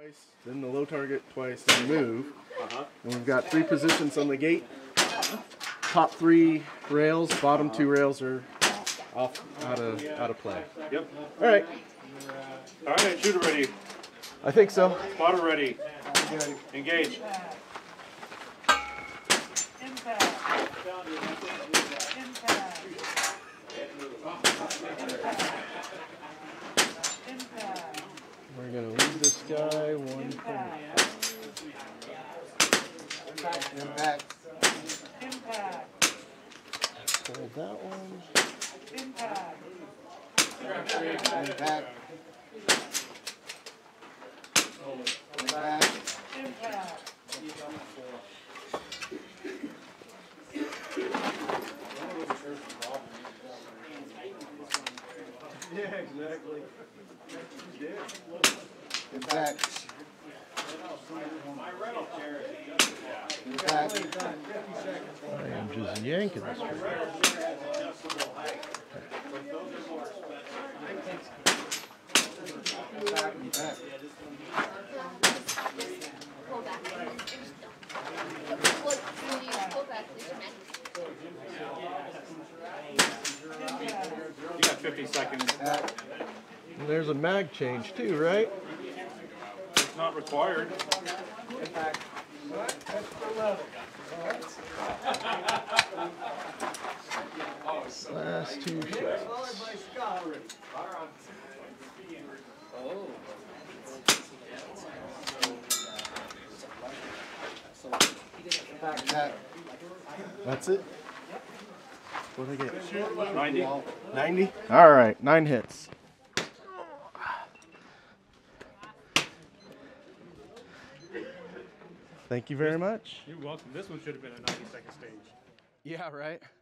Twice, then the low target twice, then move. And we've got 3 positions on the gate. Top 3 rails, bottom 2 rails are off out of play. Yep. All right. All right, shooter ready. I think so. Spotter ready. Engage. We're gonna leave this guy 1.5. Impact. Hold that one. Impact. Impact. Yeah, exactly. Impact. Impact. I am just yanking this trigger. Impact. You got 50 seconds. And there's a mag change too, right? It's not required. Last 2 shots. Impact. That's it? What did I get? 90. 90? All right, 9 hits. Thank you very much. You're welcome. This one should have been a 90-second stage. Yeah, right?